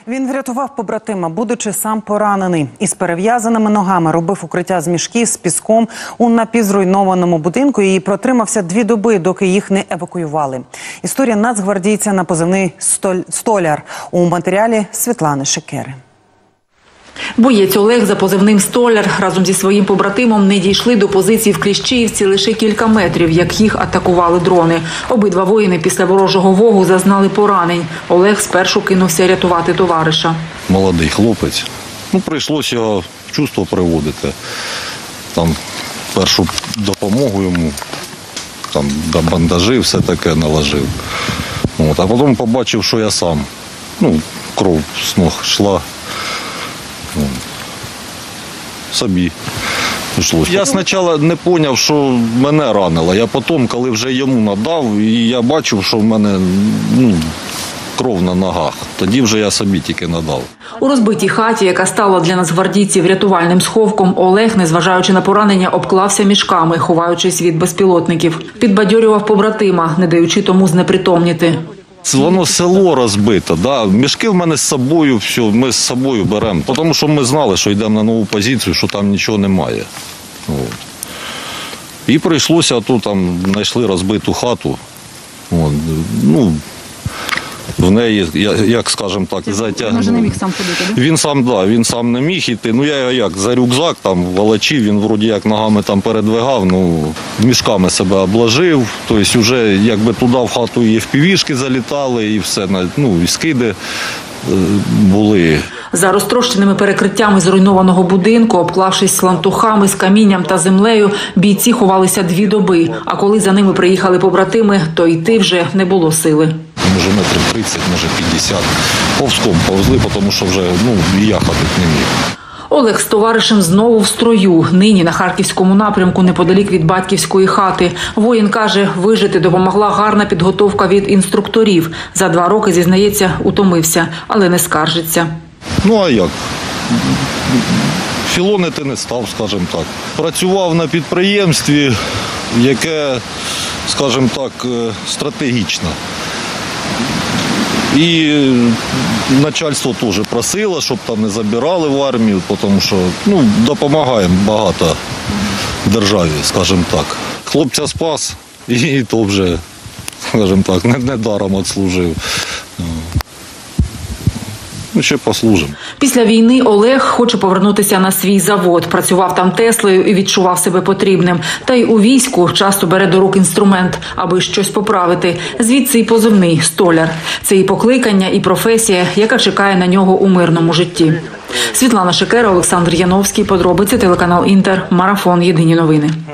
Він врятував побратима, будучи сам поранений. Із перев'язаними ногами робив укриття з мішків з піском у напівзруйнованому будинку і протримався 2 доби, доки їх не евакуювали. Історія нацгвардійця на позивний «Столяр» у матеріалі Світлани Шекери. Боєць Олег за позивним «Столяр» разом зі своїм побратимом не дійшли до позиції в Кліщіївці лише кілька метрів, як їх атакували дрони. Обидва воїни після ворожого вогу зазнали поранень. Олег спершу кинувся рятувати товариша. Молодий хлопець. Прийшлося його в чувство приводити. Там першу допомогу йому, там бандажі, все таке наложив. А потім побачив, що я сам. Кров з ног йшла. Собі пішлося. Я спочатку не зрозумів, що мене ранило. Я потім, коли вже йому надав, і я бачив, що в мене кров на ногах. Тоді вже я собі тільки надав. У розбитій хаті, яка стала для нацгвардійців рятувальним сховком, Олег, незважаючи на поранення, обклався мішками, ховаючись від безпілотників. Підбадьорював побратима, не даючи тому знепритомніти. Воно село розбите, да. Мішки в мене з собою, все, ми з собою беремо. Тому що ми знали, що йдемо на нову позицію, що там нічого немає. І прийшлося, тут знайшли розбиту хату. В неї, як скажімо так, затягнув. Він вже не міг сам ходити, так? Він сам не міг іти. Я його за рюкзак волочив, він вроді як ногами передвигав, мішками себе обложив. Тобто вже якби туди в хату і FPV-шки залітали, і все, і скиди були. За розтрощеними перекриттями зруйнованого будинку, обклавшись лантухами з камінням та землею, бійці ховалися 2 доби. А коли за ними приїхали побратими, то йти вже не було сили. Може метрів 30, може 50. Повзком повзли, тому що вже я ходити не міг. Олег з товаришем знову в строю. Нині на Харківському напрямку, неподалік від батьківської хати. Воїн каже, вижити допомогла гарна підготовка від інструкторів. За 2 роки, зізнається, утомився, але не скаржиться. А як? Філонити не став, скажімо так. Працював на підприємстві, яке, скажімо так, стратегічне. І начальство теж просило, щоб там не забирали в армію, тому що допомагаємо багато державі, скажімо так. Хлопця спас і то вже, скажімо так, не даром відслужив. Ще послужимо. Після війни Олег хоче повернутися на свій завод. Працював там Теслою і відчував себе потрібним. Та й у війську часто бере до рук інструмент, аби щось поправити. Звідси і позивний «Столяр». Це і покликання, і професія, яка чекає на нього у мирному житті. Світлана Шекера, Олександр Яновський. Подробиці, телеканал «Інтер». Марафон. Єдині новини.